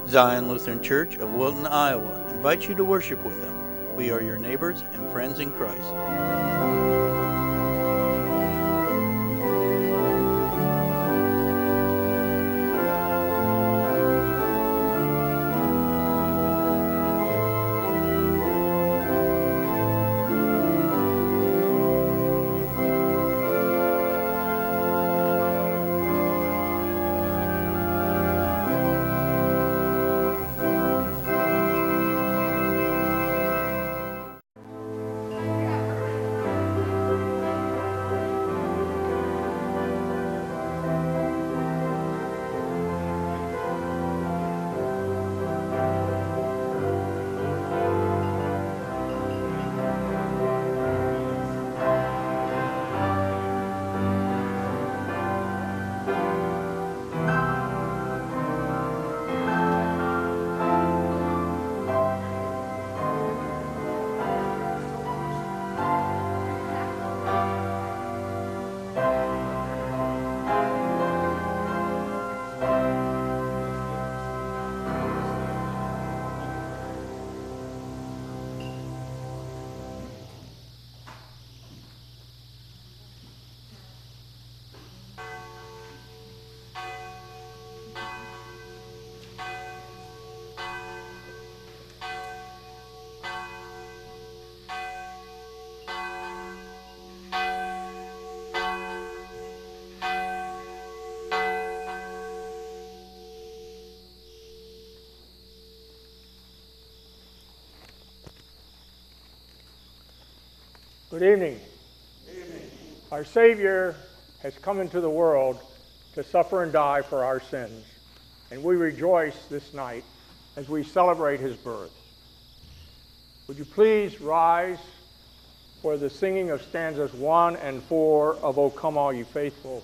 Zion Lutheran Church of Wilton, Iowa invites you to worship with them. We are your neighbors and friends in Christ. Good evening. Our Savior has come into the world to suffer and die for our sins, and we rejoice this night as we celebrate his birth. Would you please rise for the singing of stanzas 1 and 4 of O Come All Ye Faithful.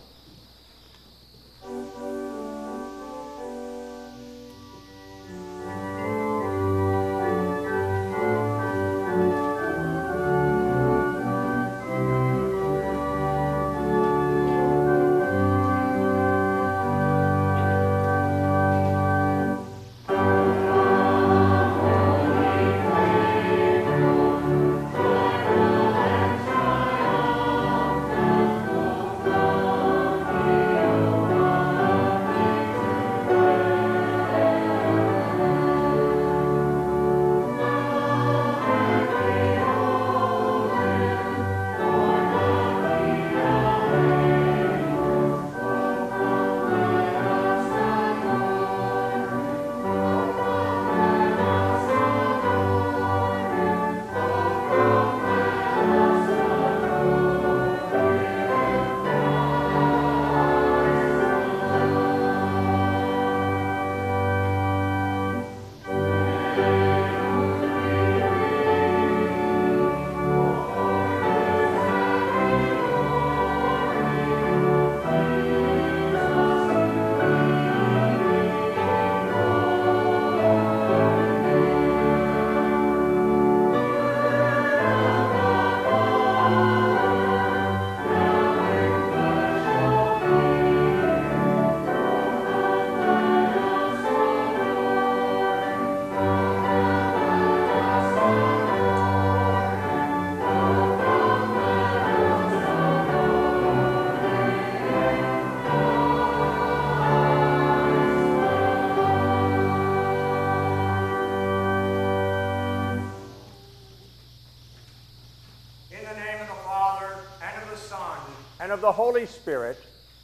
And of the Holy Spirit.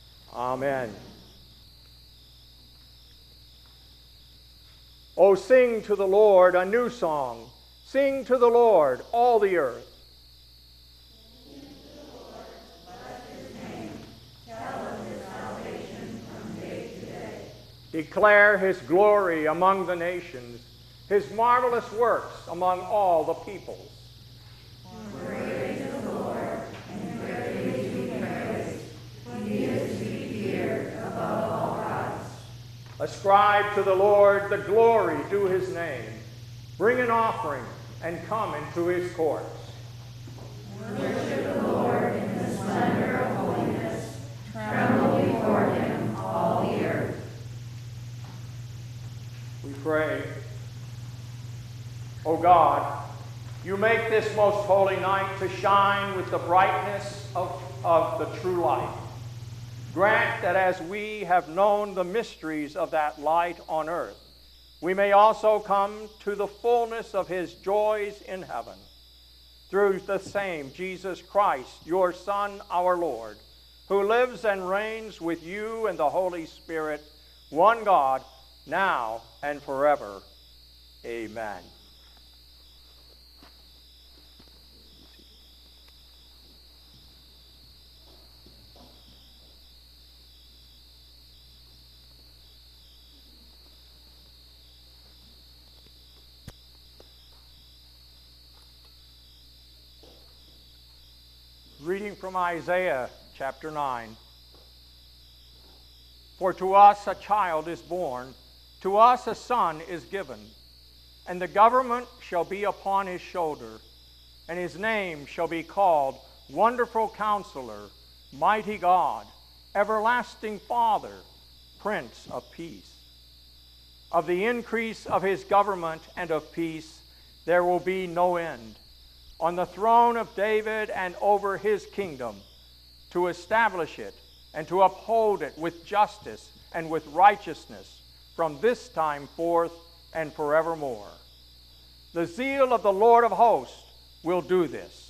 Amen. Oh, sing to the Lord a new song. Sing to the Lord, all the earth. Sing to the Lord, bless his name. Tell of his salvation from day to day. Declare his glory among the nations, his marvelous works among all the peoples. Ascribe to the Lord the glory due his name. Bring an offering and come into his courts. Worship the Lord in the splendor of holiness. Tremble before him, all the earth. We pray. O God, you make this most holy night to shine with the brightness of the true light. Grant that as we have known the mysteries of that light on earth, we may also come to the fullness of his joys in heaven. Through the same Jesus Christ, your Son, our Lord, who lives and reigns with you and the Holy Spirit, one God, now and forever. Amen. Reading from Isaiah chapter 9. For to us a child is born, to us a son is given, and the government shall be upon his shoulder, and his name shall be called Wonderful Counselor, Mighty God, Everlasting Father, Prince of Peace. Of the increase of his government and of peace there will be no end, on the throne of David and over his kingdom, to establish it and to uphold it with justice and with righteousness from this time forth and forevermore. The zeal of the Lord of hosts will do this.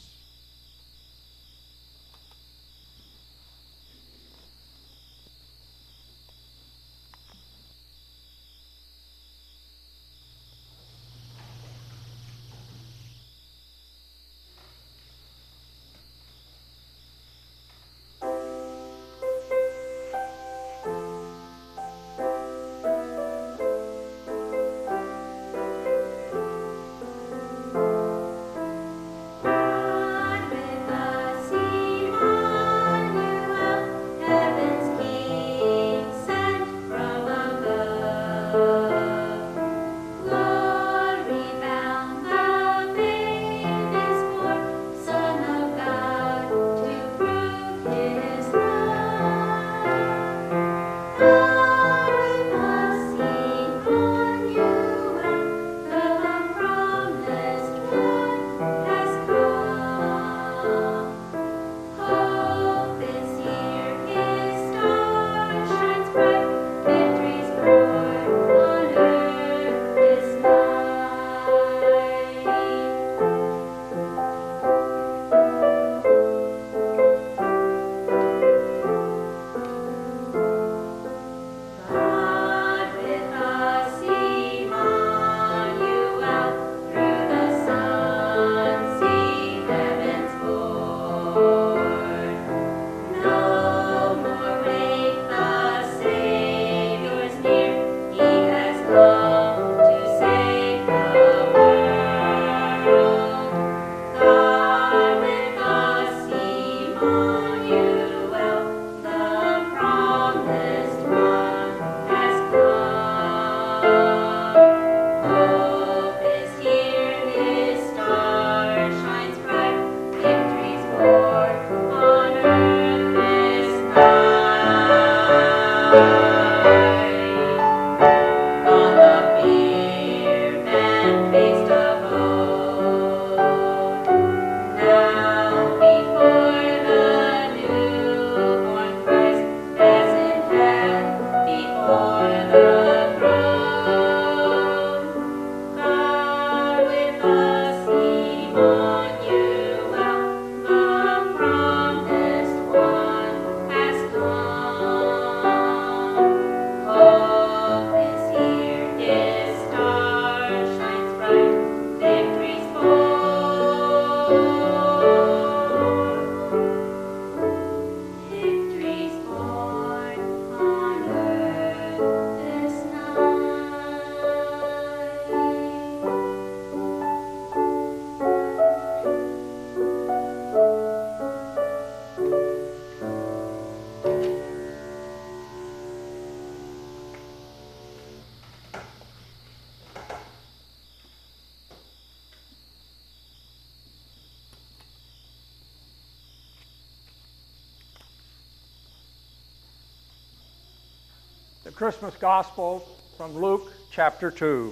The Christmas Gospel From Luke chapter 2.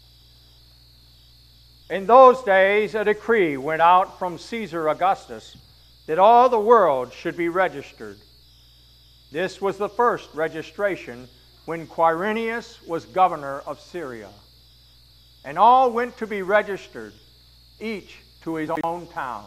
In those days a decree went out from Caesar Augustus that all the world should be registered. This was the first registration when Quirinius was governor of Syria. And all went to be registered, each to his own town.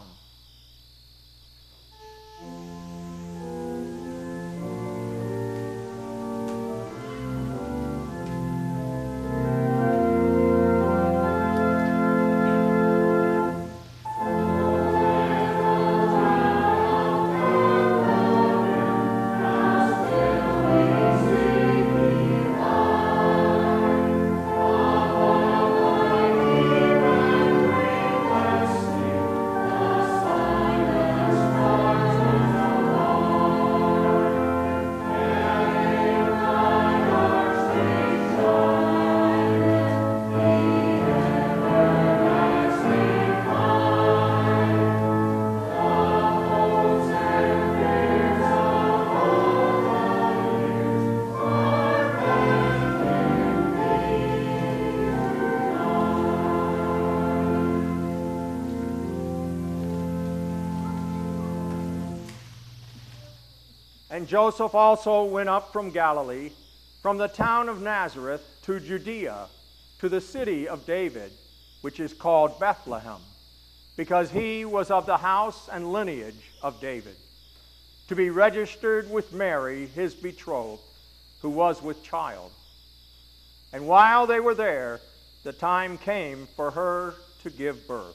And Joseph also went up from Galilee, from the town of Nazareth to Judea, to the city of David, which is called Bethlehem, because he was of the house and lineage of David, to be registered with Mary, his betrothed, who was with child. And while they were there, the time came for her to give birth.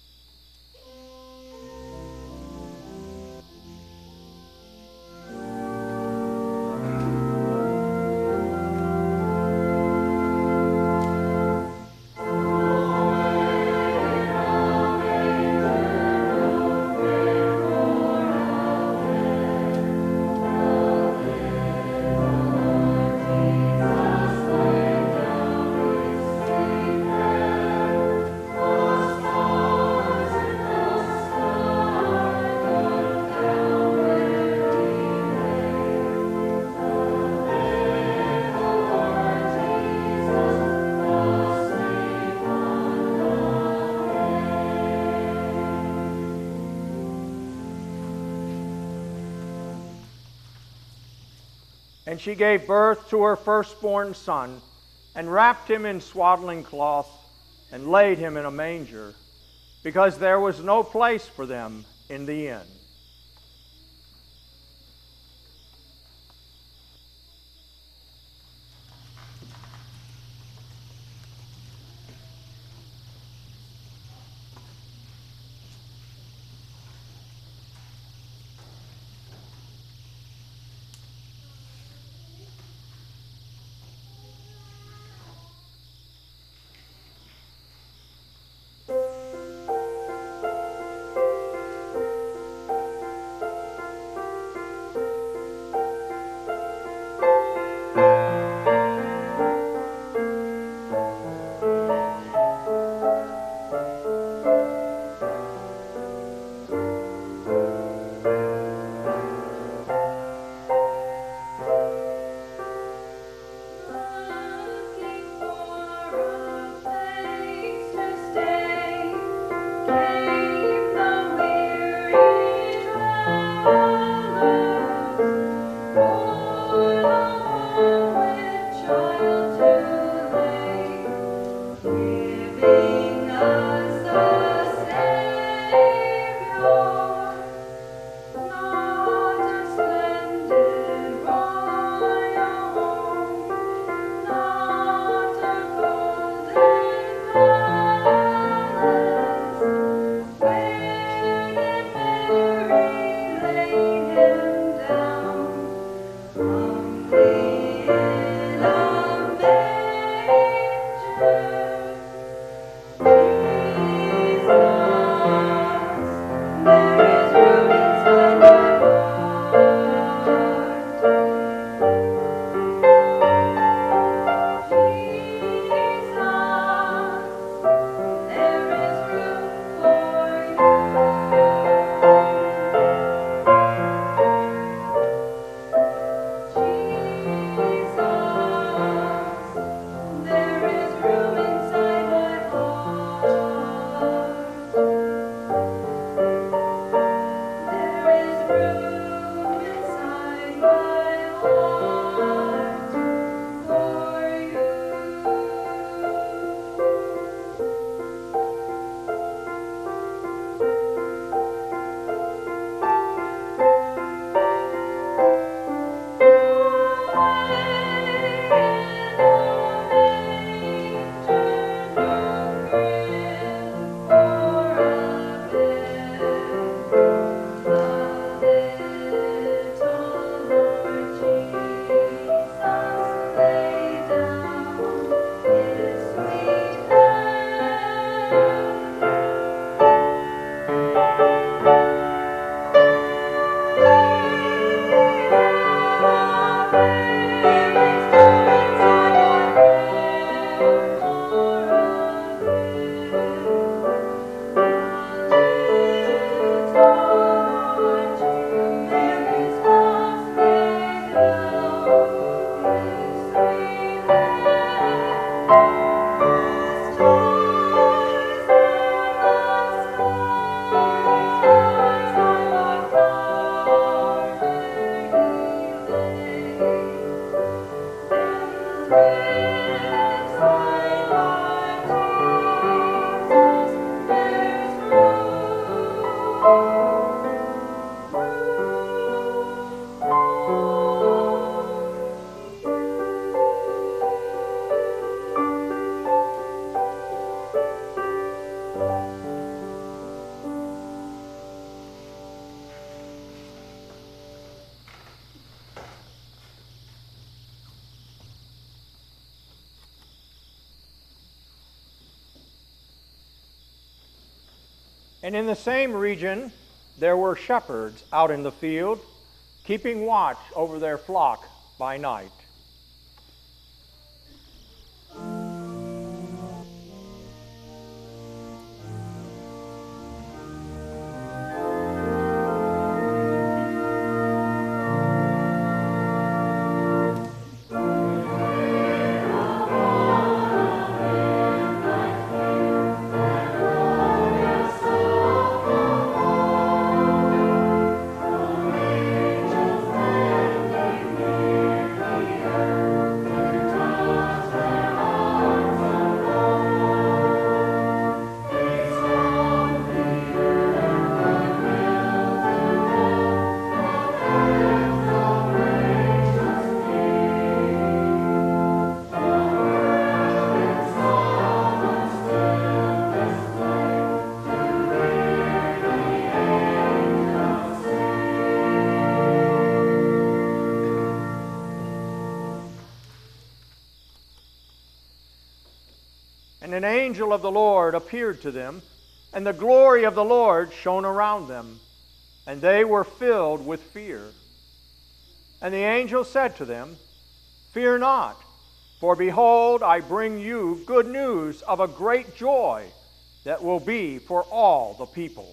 And she gave birth to her firstborn son, and wrapped him in swaddling cloth, and laid him in a manger, because there was no place for them in the inn. And in the same region, there were shepherds out in the field, keeping watch over their flock by night. And an angel of the Lord appeared to them, and the glory of the Lord shone around them, and they were filled with fear. And the angel said to them, "Fear not, for behold, I bring you good news of a great joy that will be for all the people.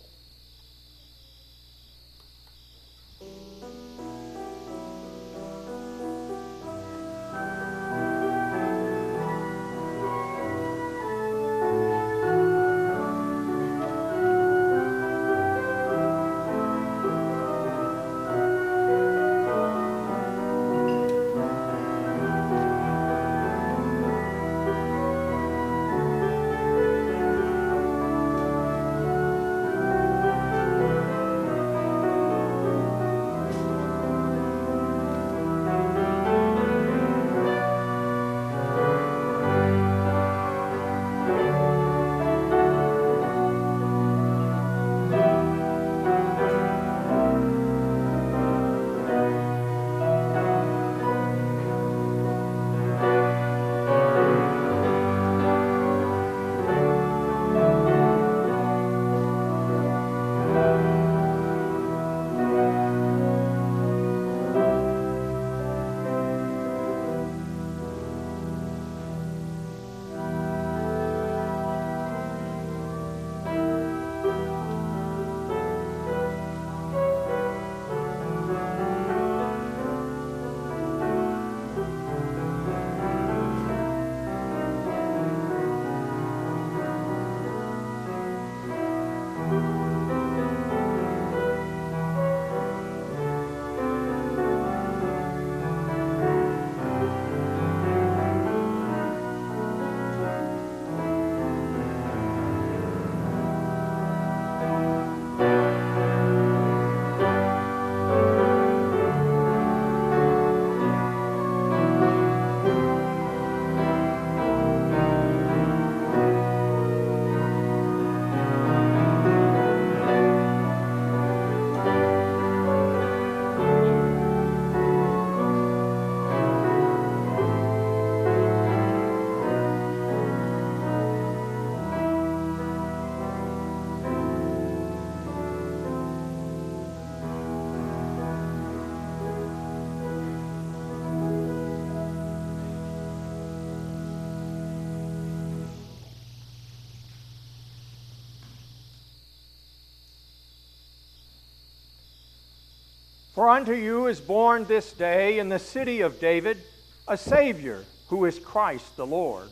For unto you is born this day in the city of David a Savior, who is Christ the Lord.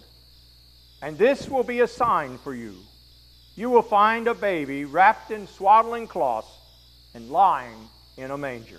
And this will be a sign for you. You will find a baby wrapped in swaddling cloths and lying in a manger."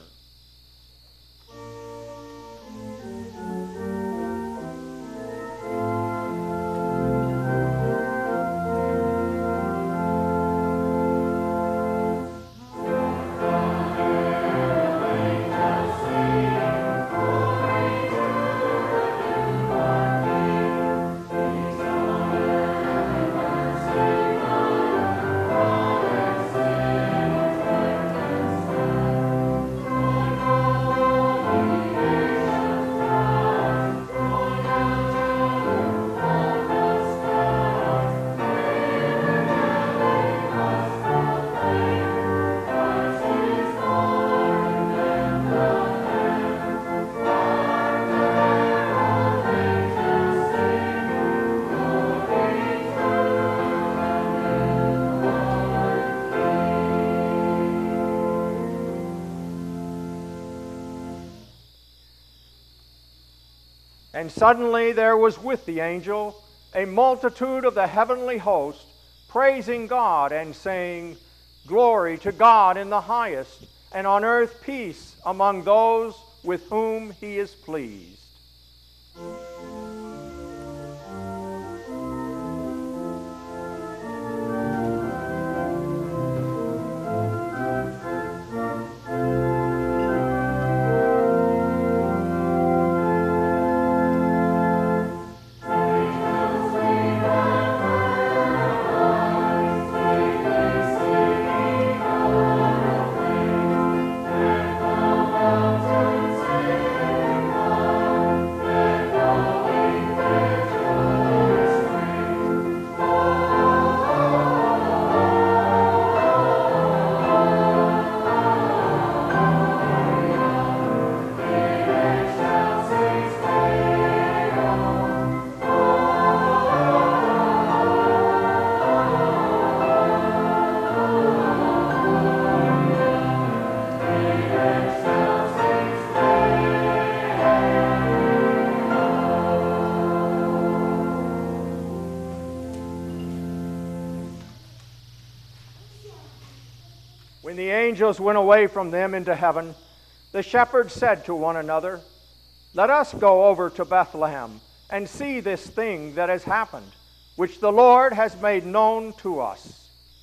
And suddenly there was with the angel a multitude of the heavenly host, praising God and saying, "Glory to God in the highest, and on earth peace among those with whom he is pleased." When the angels went away from them into heaven, the shepherds said to one another, "Let us go over to Bethlehem and see this thing that has happened, which the Lord has made known to us."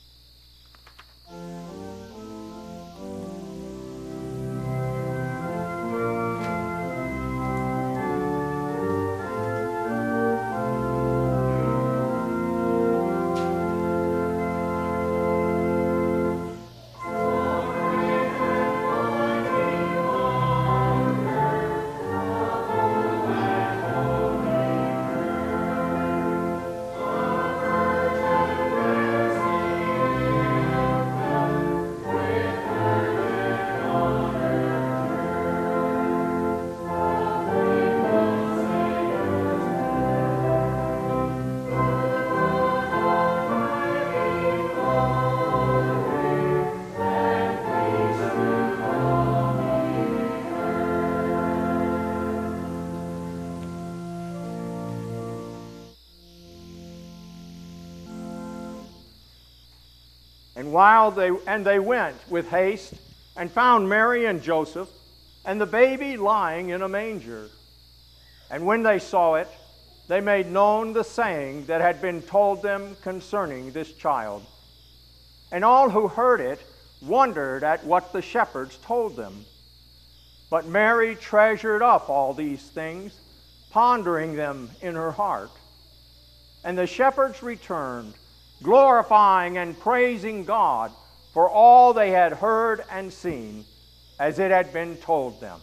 And they went with haste and found Mary and Joseph and the baby lying in a manger. And when they saw it, they made known the saying that had been told them concerning this child. And all who heard it wondered at what the shepherds told them. But Mary treasured up all these things, pondering them in her heart. And the shepherds returned, glorifying and praising God for all they had heard and seen, as it had been told them.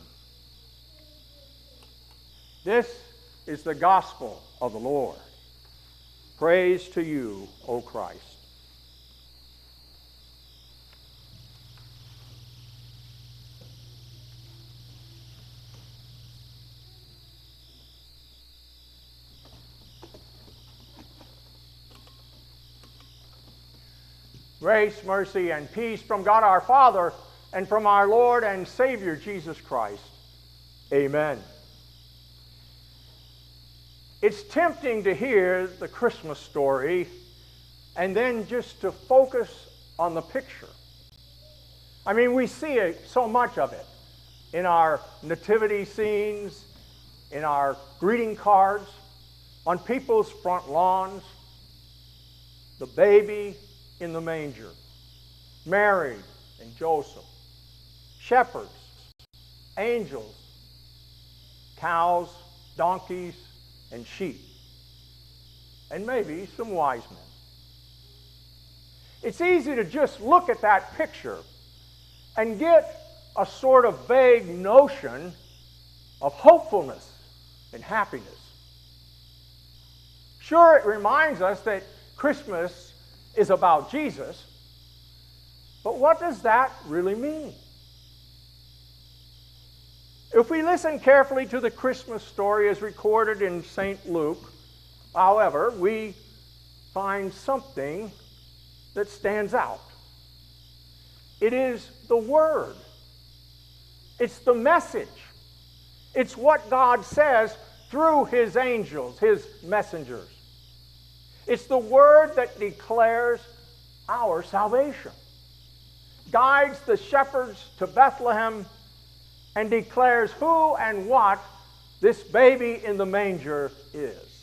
This is the gospel of the Lord. Praise to you, O Christ. Grace, mercy, and peace from God our Father and from our Lord and Savior Jesus Christ. Amen. It's tempting to hear the Christmas story and then just to focus on the picture. I mean, we see so much of it in our nativity scenes, in our greeting cards, on people's front lawns, the baby in the manger, Mary and Joseph, shepherds, angels, cows, donkeys, and sheep, and maybe some wise men. It's easy to just look at that picture and get a sort of vague notion of hopefulness and happiness. Sure, it reminds us that Christmas is about Jesus, but what does that really mean? If we listen carefully to the Christmas story as recorded in St. Luke, however, we find something that stands out. It is the Word. It's the message. It's what God says through his angels, his messengers. It's the word that declares our salvation, guides the shepherds to Bethlehem, and declares who and what this baby in the manger is.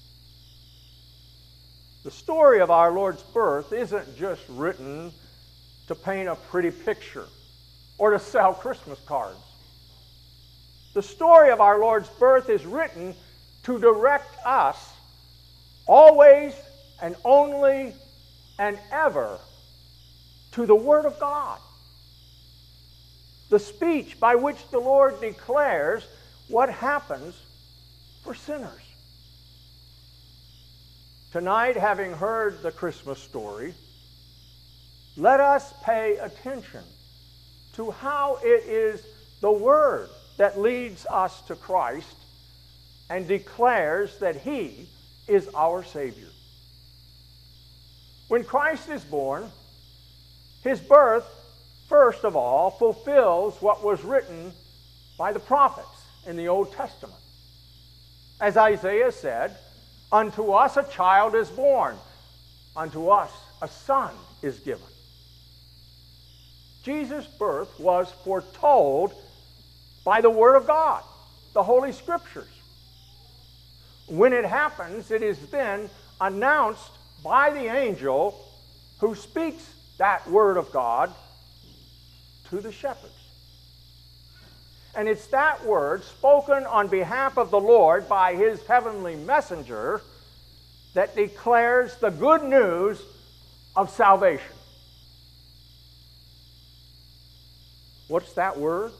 The story of our Lord's birth isn't just written to paint a pretty picture or to sell Christmas cards. The story of our Lord's birth is written to direct us always and only and ever to the Word of God, the speech by which the Lord declares what happens for sinners. Tonight, having heard the Christmas story, let us pay attention to how it is the Word that leads us to Christ and declares that He is our Savior. When Christ is born, His birth, first of all, fulfills what was written by the prophets in the Old Testament. As Isaiah said, "Unto us a child is born, unto us a son is given." Jesus' birth was foretold by the Word of God, the Holy Scriptures. When it happens, it is then announced by the angel who speaks that Word of God to the shepherds. And it's that word spoken on behalf of the Lord by His heavenly messenger that declares the good news of salvation. What's that word?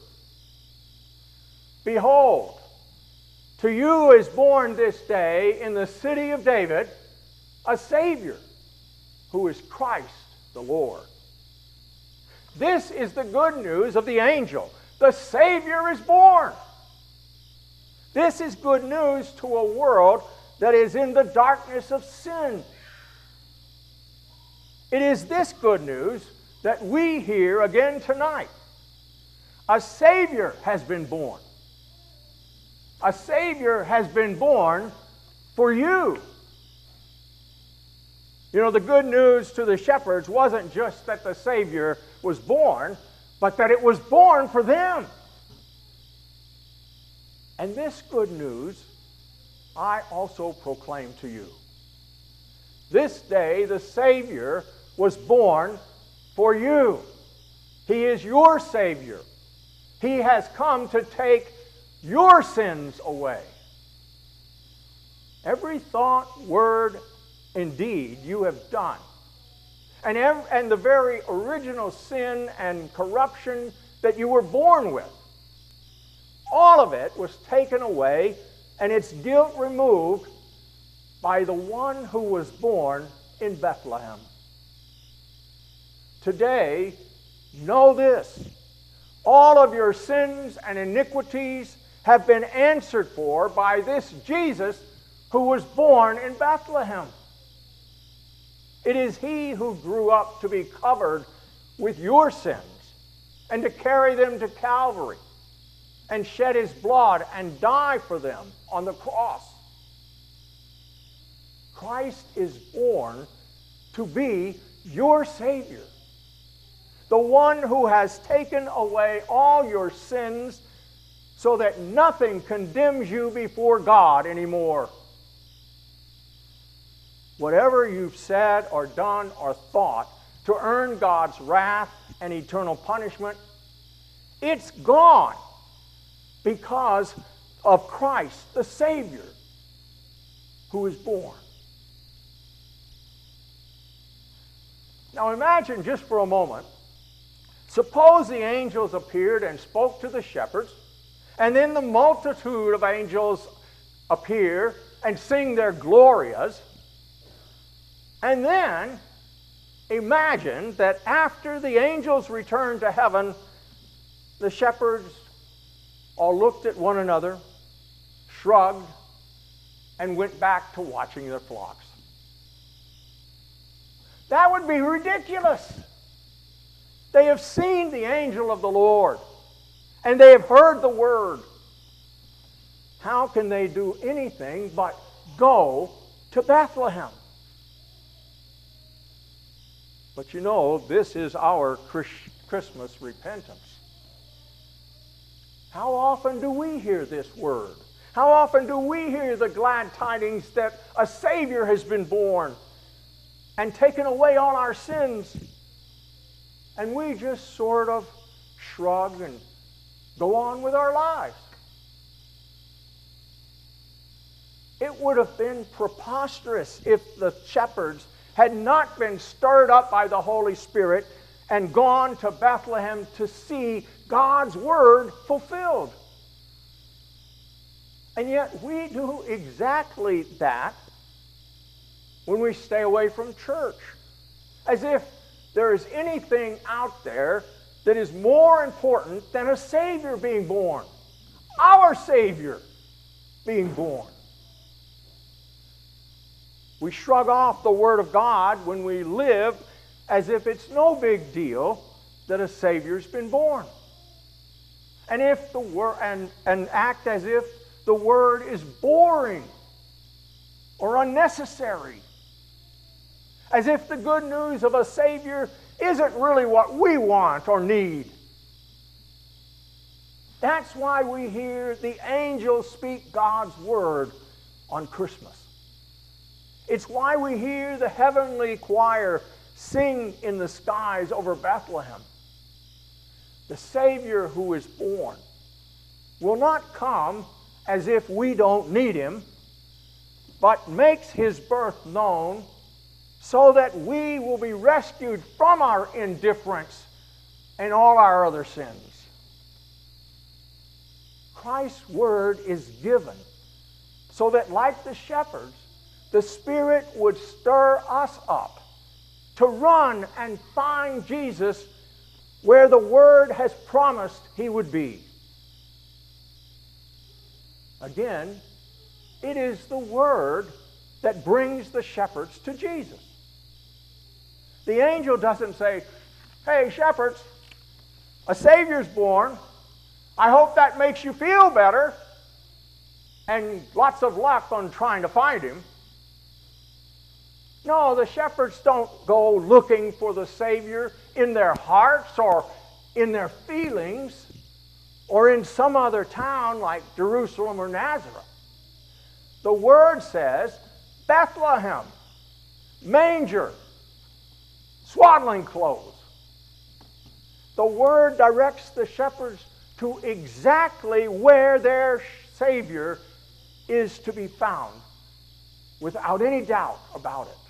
"Behold, to you is born this day in the city of David a Savior, who is Christ the Lord." This is the good news of the angel. The Savior is born. This is good news to a world that is in the darkness of sin. It is this good news that we hear again tonight. A Savior has been born. A Savior has been born for you. You know, the good news to the shepherds wasn't just that the Savior was born, but that it was born for them. And this good news I also proclaim to you. This day the Savior was born for you. He is your Savior. He has come to take your sins away. Every thought, word, and deed you have done, and the very original sin and corruption that you were born with, all of it was taken away and its guilt removed by the one who was born in Bethlehem. Today, know this: all of your sins and iniquities have been answered for by this Jesus who was born in Bethlehem. It is He who grew up to be covered with your sins and to carry them to Calvary and shed His blood and die for them on the cross. Christ is born to be your Savior, the one who has taken away all your sins so that nothing condemns you before God anymore. Whatever you've said or done or thought to earn God's wrath and eternal punishment, it's gone because of Christ, the Savior, who is born. Now imagine just for a moment, suppose the angels appeared and spoke to the shepherds, and then the multitude of angels appear and sing their Glorias. And then imagine that after the angels returned to heaven, the shepherds all looked at one another, shrugged, and went back to watching their flocks. That would be ridiculous. They have seen the angel of the Lord, and they have heard the word. how can they do anything but go to Bethlehem? But you know, this is our Christmas repentance. How often do we hear this word? How often do we hear the glad tidings that a Savior has been born and taken away all our sins? And we just sort of shrug and go on with our lives. It would have been preposterous if the shepherds had not been stirred up by the Holy Spirit and gone to Bethlehem to see God's word fulfilled. And yet we do exactly that when we stay away from church. As if there is anything out there that is more important than a Savior being born. Our Savior being born. We shrug off the Word of God when we live as if it's no big deal that a Savior's been born. And if the word and act as if the Word is boring or unnecessary. As if the good news of a Savior isn't really what we want or need. That's why we hear the angels speak God's Word on Christmas. It's why we hear the heavenly choir sing in the skies over Bethlehem. The Savior who is born will not come as if we don't need Him, but makes His birth known so that we will be rescued from our indifference and all our other sins. Christ's word is given so that, like the shepherds, the Spirit would stir us up to run and find Jesus where the Word has promised He would be. Again, it is the Word that brings the shepherds to Jesus. The angel doesn't say, "Hey, shepherds, a Savior's born. I hope that makes you feel better. And lots of luck on trying to find Him." No, the shepherds don't go looking for the Savior in their hearts or in their feelings or in some other town like Jerusalem or Nazareth. The Word says, Bethlehem, manger, swaddling clothes. The Word directs the shepherds to exactly where their Savior is to be found, without any doubt about it.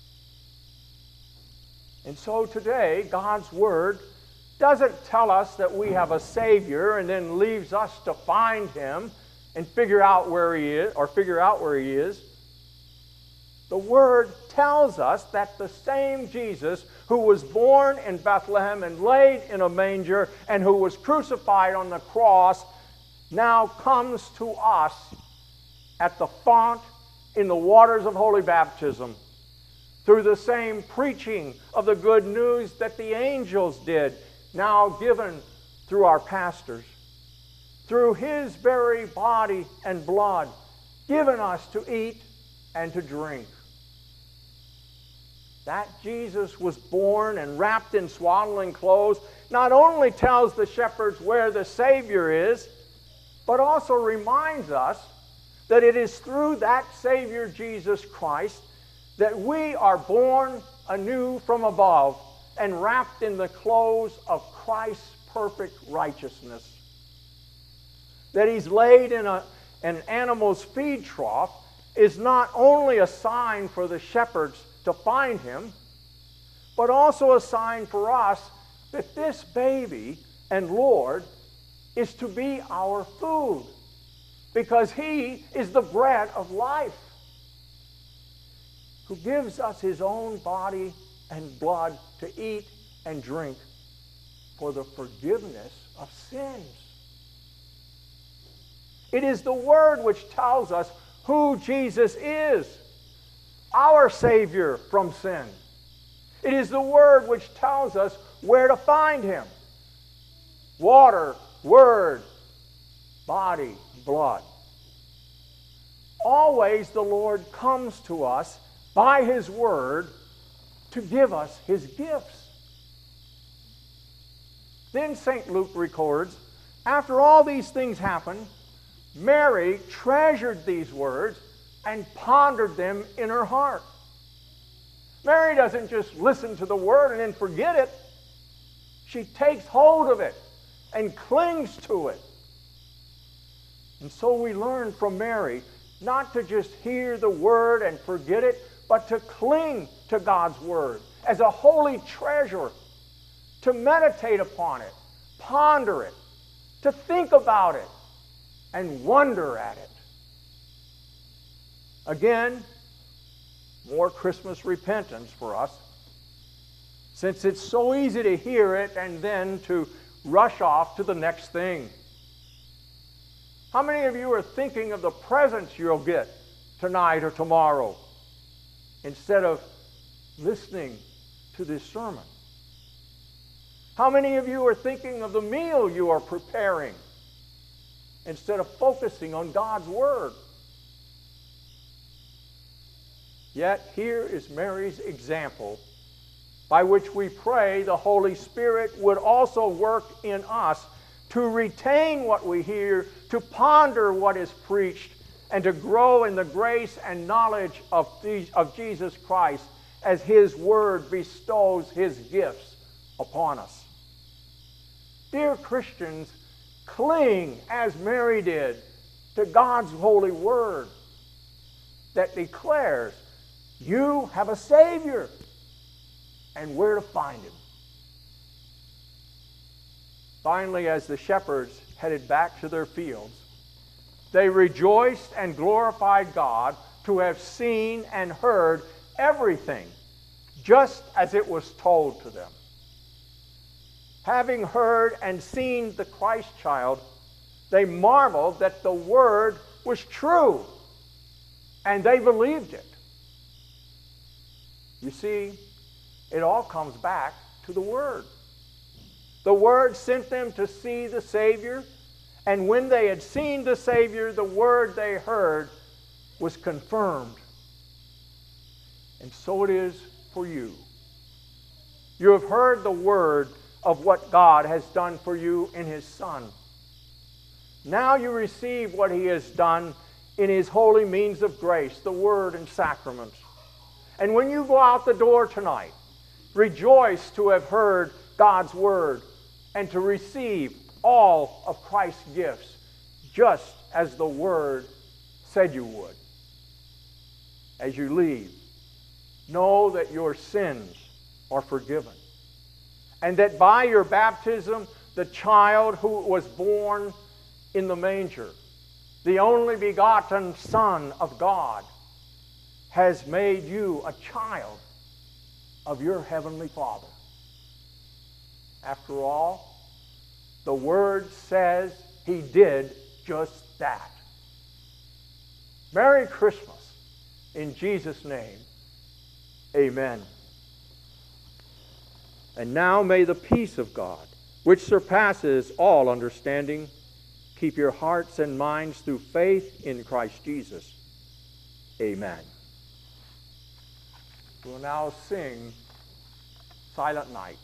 And so today, God's Word doesn't tell us that we have a Savior and then leaves us to find Him and figure out where He is. The Word tells us that the same Jesus who was born in Bethlehem and laid in a manger and who was crucified on the cross now comes to us at the font in the waters of holy baptism, through the same preaching of the good news that the angels did, now given through our pastors, through His very body and blood, given us to eat and to drink. That Jesus was born and wrapped in swaddling clothes not only tells the shepherds where the Savior is, but also reminds us that it is through that Savior Jesus Christ that we are born anew from above and wrapped in the clothes of Christ's perfect righteousness. That He's laid in an animal's feed trough is not only a sign for the shepherds to find Him, but also a sign for us that this baby and Lord is to be our food, because He is the bread of life, who gives us His own body and blood to eat and drink for the forgiveness of sins. It is the Word which tells us who Jesus is, our Savior from sin. It is the Word which tells us where to find Him. Water, Word, body, blood. always the Lord comes to us by His Word to give us His gifts. Then St. Luke records, after all these things happened, Mary treasured these words and pondered them in her heart. Mary doesn't just listen to the Word and then forget it. She takes hold of it and clings to it. And so we learn from Mary not to just hear the Word and forget it, but to cling to God's Word as a holy treasure, to meditate upon it, ponder it, to think about it, and wonder at it. Again, more Christmas repentance for us, since it's so easy to hear it and then to rush off to the next thing. How many of you are thinking of the presents you'll get tonight or tomorrow instead of listening to this sermon? How many of you are thinking of the meal you are preparing instead of focusing on God's Word? Yet here is Mary's example, by which we pray the Holy Spirit would also work in us to retain what we hear, to ponder what is preached, and to grow in the grace and knowledge of Jesus Christ as His Word bestows His gifts upon us. Dear Christians, cling, as Mary did, to God's holy Word that declares you have a Savior and where to find Him. Finally, as the shepherds headed back to their fields, they rejoiced and glorified God to have seen and heard everything just as it was told to them. Having heard and seen the Christ child, they marveled that the Word was true, and they believed it. You see, it all comes back to the Word. The Word sent them to see the Savior, and when they had seen the Savior, the Word they heard was confirmed. And so it is for you. You have heard the Word of what God has done for you in His Son. Now you receive what He has done in His holy means of grace, the Word and sacraments. And when you go out the door tonight, rejoice to have heard God's Word and to receive all of Christ's gifts, just as the Word said you would. As you leave, know that your sins are forgiven, and that by your baptism, the child who was born in the manger, the only begotten Son of God, has made you a child of your heavenly Father. After all, the Word says He did just that. Merry Christmas. In Jesus' name, amen. And now may the peace of God, which surpasses all understanding, keep your hearts and minds through faith in Christ Jesus. Amen. We'll now sing Silent Night.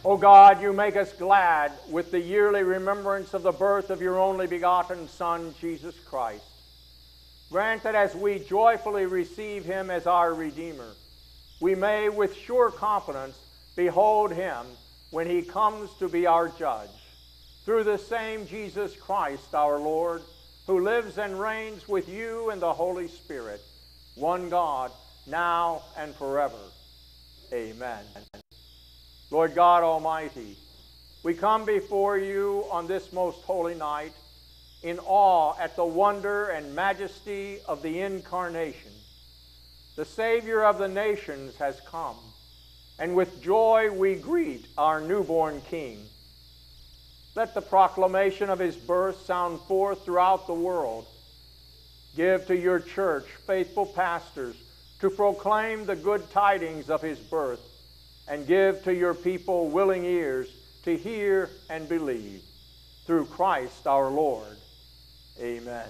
O God, you make us glad with the yearly remembrance of the birth of your only begotten Son, Jesus Christ. Grant that as we joyfully receive him as our Redeemer, we may with sure confidence behold him when he comes to be our judge. Through the same Jesus Christ our Lord, who lives and reigns with you and the Holy Spirit, one God, now and forever. Amen. Lord God Almighty, we come before you on this most holy night in awe at the wonder and majesty of the Incarnation. The Savior of the nations has come, and with joy we greet our newborn King. Let the proclamation of his birth sound forth throughout the world. Give to your church faithful pastors to proclaim the good tidings of his birth, and give to your people willing ears to hear and believe. Through Christ our Lord. Amen.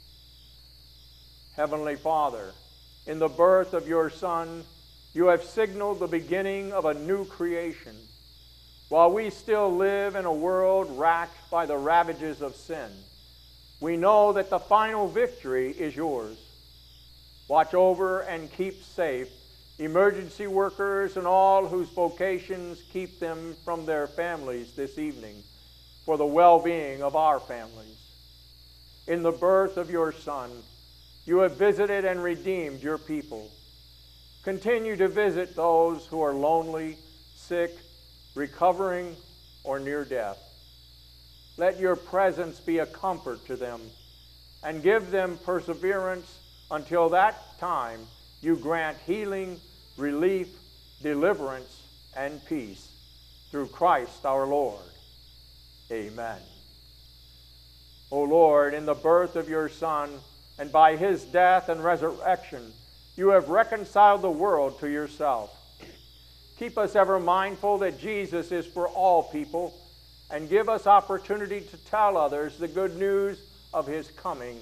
Heavenly Father, in the birth of your Son, you have signaled the beginning of a new creation. While we still live in a world racked by the ravages of sin, we know that the final victory is yours. Watch over and keep safe emergency workers and all whose vocations keep them from their families this evening for the well-being of our families. In the birth of your Son, you have visited and redeemed your people. Continue to visit those who are lonely, sick, recovering, or near death. Let your presence be a comfort to them, and give them perseverance until that time you grant healing, relief, deliverance, and peace. Through Christ our Lord. Amen. O Lord, in the birth of your Son, and by his death and resurrection, you have reconciled the world to yourself. Keep us ever mindful that Jesus is for all people, and give us opportunity to tell others the good news of his coming,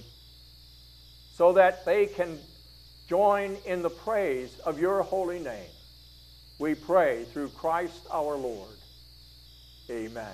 so that they can join in the praise of your holy name. We pray through Christ our Lord. Amen.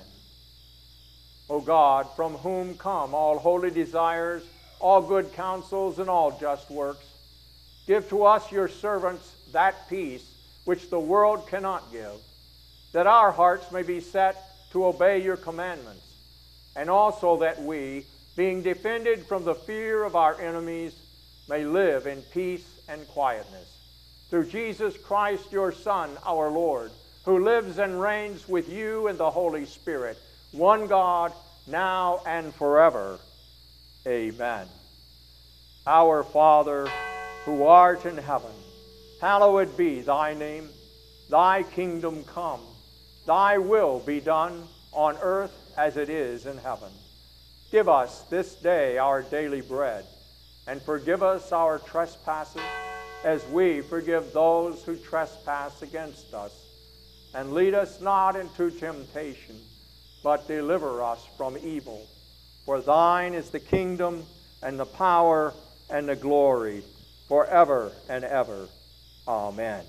O God, from whom come all holy desires, all good counsels, and all just works, give to us, your servants, that peace which the world cannot give, that our hearts may be set to obey your commandments, and also that we, being defended from the fear of our enemies, may live in peace and quietness. Through Jesus Christ, your Son, our Lord, who lives and reigns with you and the Holy Spirit, one God, now and forever. Amen. Our Father, who art in heaven, hallowed be thy name. Thy kingdom come. Thy will be done on earth as it is in heaven. Give us this day our daily bread, and forgive us our trespasses, as we forgive those who trespass against us. And lead us not into temptation, but deliver us from evil. For thine is the kingdom, and the power, and the glory, forever and ever. Amen.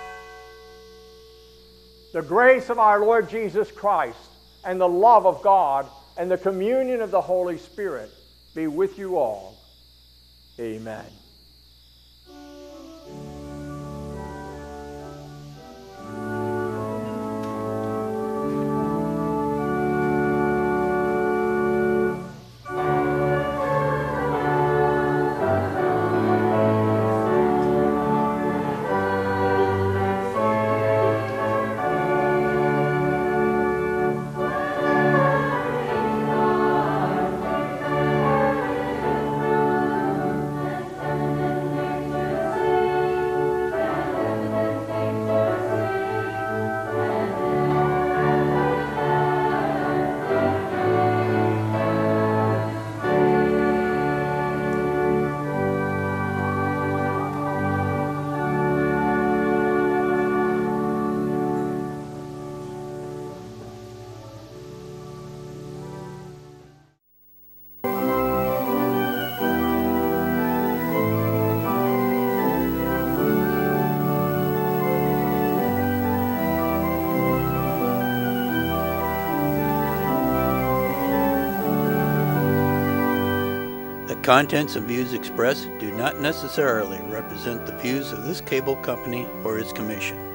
The grace of our Lord Jesus Christ, and the love of God, and the communion of the Holy Spirit be with you all. Amen. contents and views expressed do not necessarily represent the views of this cable company or its commission.